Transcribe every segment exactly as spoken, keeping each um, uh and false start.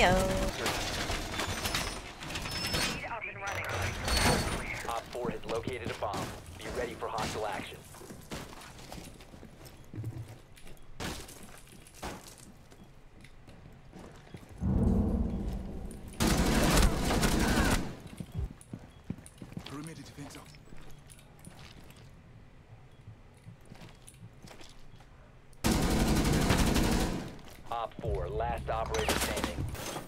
Ayo. Op four has located a bomb. Be ready for hostile action. Perimeter defense up. Op four, last operator standing.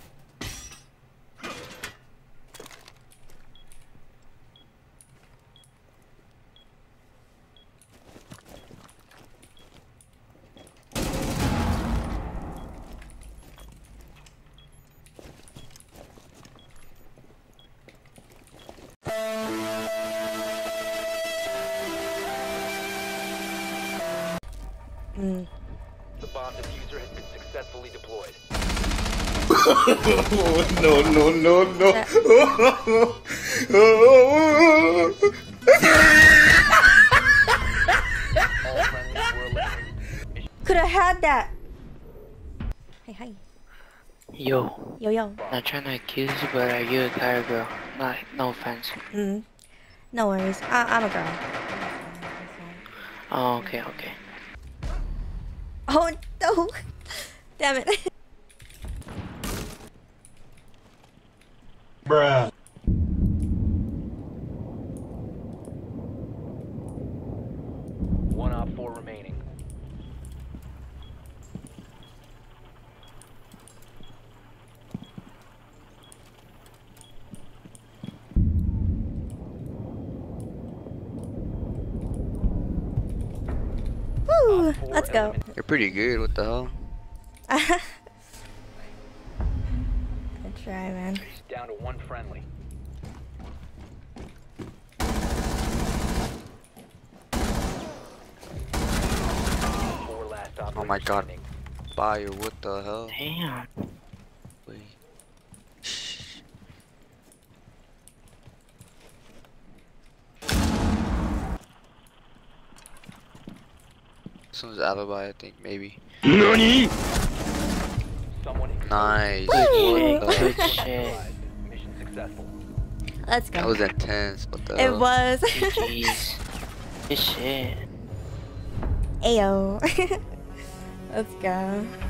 Mm. The bomb diffuser has been successfully deployed. No, no, no, no. All friendlies were eliminated. Could have had that. Hey, hi. Yo, Yo, yo. not trying to accuse you, but are you a guy or girl? Not, no offense. Mm. No worries. I I'm a girl. Oh, okay, okay. Oh no! Damn it! Bruh. One op four remaining. Woo! Let's go. You're pretty good. What the hell? I try, man. Down to one friendly. Four last Oh operator my god. standing. Bio, what the hell? Damn. Wait. Shh. This one's alibi, I think, maybe. Nani? Someone Nice. Woo! What the- Good shit. mission successful. Let's go. That was intense. What the It hell? was. Jeez. Good shit. Ayo. Let's go.